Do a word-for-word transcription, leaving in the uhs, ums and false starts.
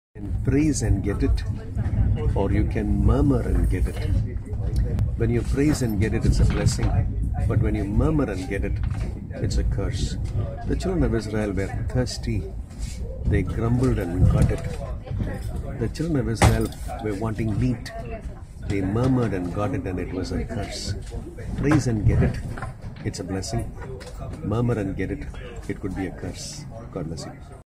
can praise and get it, or you can murmur and get it. When you praise and get it, it's a blessing. But when you murmur and get it, it's a curse. The children of Israel were thirsty. They grumbled and got it. The children of Israel were wanting meat. They murmured and got it, and it was a curse. Praise and get it, it's a blessing. Murmur and get it, it could be a curse. God bless you.